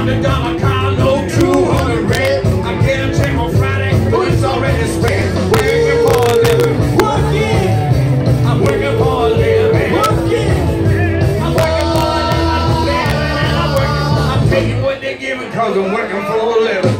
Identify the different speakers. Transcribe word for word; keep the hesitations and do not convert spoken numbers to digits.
Speaker 1: hundred dollar car, no two hundred red. I get a check on Friday, but it's already spent. Working for a living, working. I'm working for a living, working. I'm working for a living, and I'm working. I'm taking what they're giving 'cause I'm working for a living.